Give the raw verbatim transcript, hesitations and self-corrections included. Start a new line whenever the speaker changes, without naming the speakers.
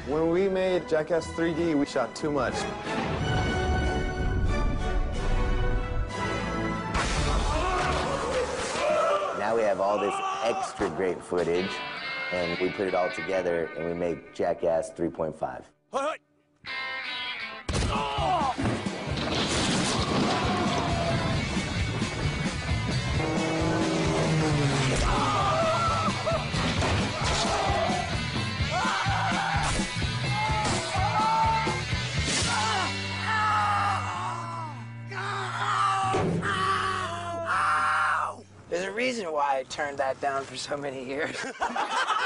When we made Jackass three D, we shot too much.
Now we have all this extra great footage, and we put it all together, and we make Jackass three point five.
There's a reason why I turned that down for so many years.